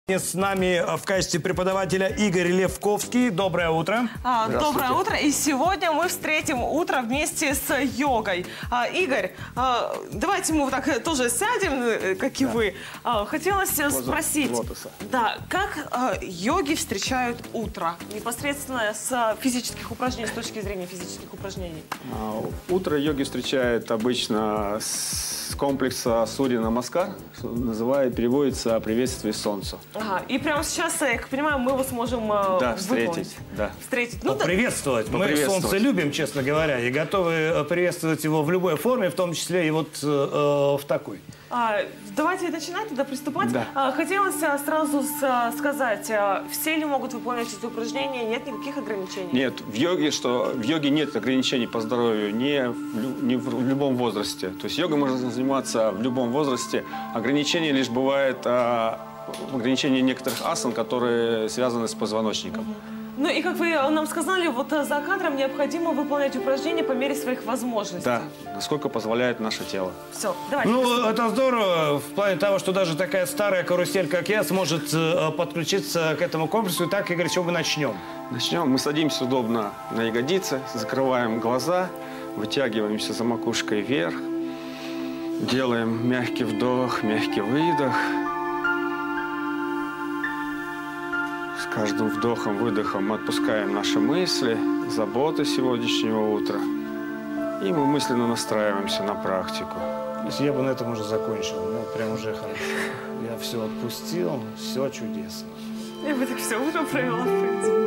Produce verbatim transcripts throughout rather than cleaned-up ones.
С нами в качестве преподавателя Игорь Левковский. Доброе утро. А, доброе утро. И сегодня мы встретим утро вместе с йогой. А, Игорь, а, давайте мы вот так тоже сядем, как и да. вы. А, хотелось Поза спросить, лотоса. да, как а, йоги встречают утро? Непосредственно с физических упражнений, с точки зрения физических упражнений. А, утро йоги встречают обычно с комплекса Сурья Намаскар, называет, переводится «Приветствие солнцу». Ага, и прямо сейчас, я понимаю, мы его сможем да, встретить. Да. встретить. Ну, поприветствовать. Мы солнце любим, честно говоря, и готовы приветствовать его в любой форме, в том числе и вот э, в такой. А, давайте начинать, тогда приступать. Да. А, хотелось сразу с, сказать, а, все ли могут выполнять эти упражнения, нет никаких ограничений? Нет, в йоге, что, в йоге нет ограничений по здоровью ни в, ни в любом возрасте. То есть йогой можно заниматься в любом возрасте. Ограничения лишь бывает а, ограничения некоторых асан, которые связаны с позвоночником. Угу. Ну и как вы нам сказали, вот за кадром необходимо выполнять упражнения по мере своих возможностей. Да, насколько позволяет наше тело. Все, давайте. Ну, это здорово в плане того, что даже такая старая карусель, как я, сможет э, подключиться к этому комплексу. Итак, Игорь, с чего мы начнем? Начнем. Мы садимся удобно на ягодицы, закрываем глаза, вытягиваемся за макушкой вверх, делаем мягкий вдох, мягкий выдох. С каждым вдохом-выдохом мы отпускаем наши мысли, заботы сегодняшнего утра. И мы мысленно настраиваемся на практику. Если я бы на этом уже закончил, ну, прям уже хорошо. Я все отпустил, все чудесно. Я бы так все утро провела, в принципе.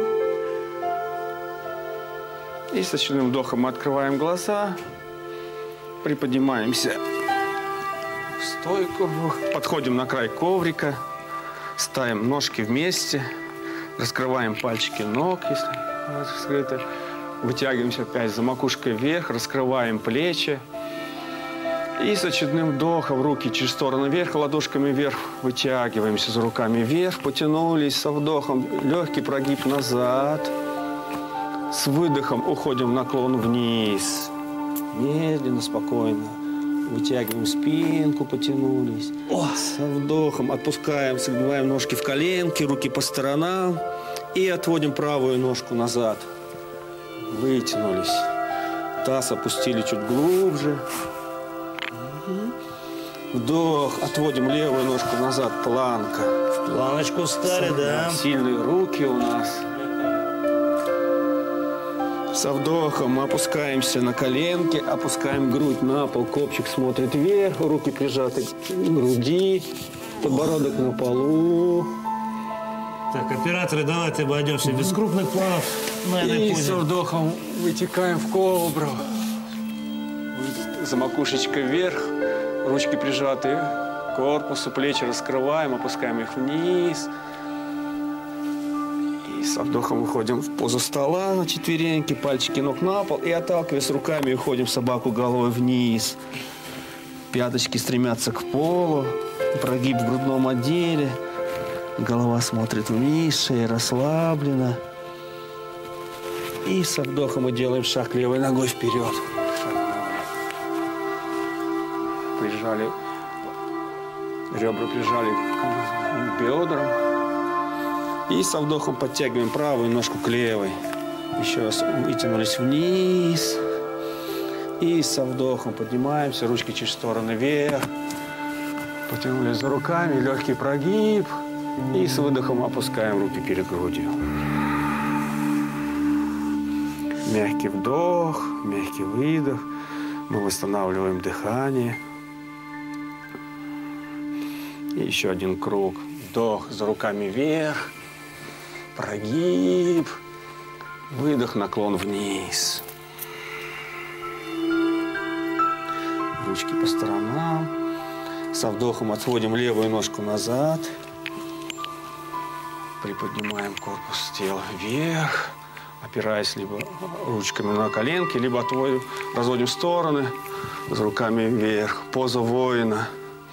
И с очередным вдохом мы открываем глаза, приподнимаемся в стойку, подходим на край коврика, ставим ножки вместе. Раскрываем пальчики ног, если раскрыты. Вытягиваемся опять за макушкой вверх, раскрываем плечи. И с очередным вдохом руки через стороны вверх, ладошками вверх. Вытягиваемся за руками вверх, потянулись со вдохом. Легкий прогиб назад. С выдохом уходим в наклон вниз. Медленно, спокойно. Вытягиваем спинку, потянулись. О! Со вдохом отпускаем, согибаем ножки в коленки, руки по сторонам. И отводим правую ножку назад. Вытянулись. Таз опустили чуть глубже. Вдох. Отводим левую ножку назад. Планка. В планочку стали, да. Сильные руки у нас. Со вдохом мы опускаемся на коленки, опускаем грудь на пол, копчик смотрит вверх, руки прижаты к груди, подбородок на полу. Так, операторы, давайте обойдемся без крупных планов на этой И позе. со вдохом вытекаем в кобру. За макушечкой вверх, ручки прижаты к корпусу, плечи раскрываем, опускаем их вниз. Со вдохом выходим в позу стола на четвереньки, пальчики ног на пол и, отталкиваясь руками, уходим в собаку головой вниз. Пяточки стремятся к полу, прогиб в грудном отделе, голова смотрит вниз, шея расслаблена. И со вдохом мы делаем шаг левой ногой вперед. Прижали, ребра прижали к бедрам. И со вдохом подтягиваем правую ножку к левой. Еще раз вытянулись вниз. И со вдохом поднимаемся, ручки через стороны вверх. Потянулись за руками, легкий прогиб. И с выдохом опускаем руки перед грудью. Мягкий вдох, мягкий выдох. Мы восстанавливаем дыхание. И еще один круг. Вдох за руками вверх. Прогиб, выдох, наклон вниз. Ручки по сторонам. Со вдохом отводим левую ножку назад. Приподнимаем корпус тела вверх, опираясь либо ручками на коленки, либо отводим, разводим в стороны, за руками вверх. Поза воина.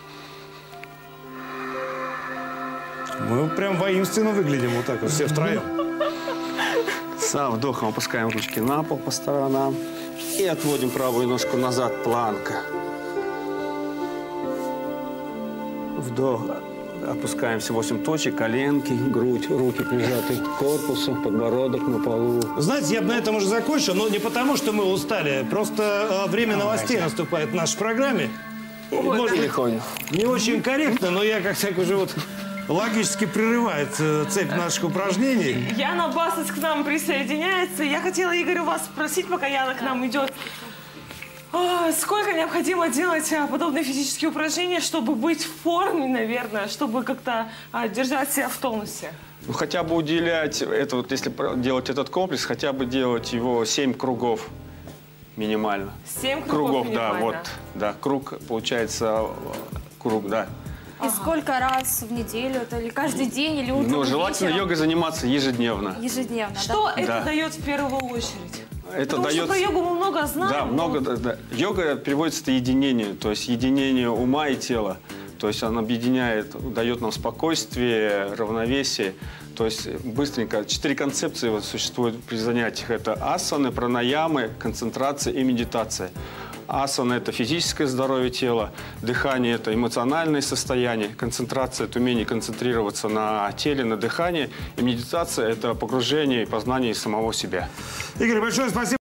Мы прям воинственно выглядим вот так вот, все втроем. Со вдохом опускаем ручки на пол по сторонам и отводим правую ножку назад, планка. Вдох. Опускаемся восемь точек, коленки, грудь, руки прижаты к корпусу, подбородок на полу. Знаете, я бы на этом уже закончил, но не потому, что мы устали. Просто э, время новостей наступает в нашей программе. Может быть, не очень корректно, но я, как всяк, уже вот логически прерывает э, цепь наших упражнений. Яна Басец к нам присоединяется. Я хотела, Игорь, у вас спросить, пока Яна к нам идет. О, сколько необходимо делать а, подобные физические упражнения, чтобы быть в форме, наверное, чтобы как-то а, держать себя в тонусе? Ну, хотя бы уделять, это вот, если делать этот комплекс, хотя бы делать его семь кругов минимально. семь кругов, кругов да, вот, да, круг, получается, круг, да. И ага. сколько раз в неделю? Это или каждый день, или утром? Ну, желательно вечером? йогой заниматься ежедневно. Ежедневно, Что да? это да. дает в первую очередь? Это Потому дает... что про йогу мы много знаем. Да, но... много. Да, да. Йога переводится это единение, то есть единение ума и тела. То есть она объединяет, дает нам спокойствие, равновесие. То есть быстренько. Четыре концепции вот существуют при занятиях. Это асаны, пранаямы, концентрация и медитация. Асана – это физическое здоровье тела, дыхание – это эмоциональное состояние, концентрация – это умение концентрироваться на теле, на дыхании, и медитация – это погружение и познание самого себя. Игорь, большое спасибо.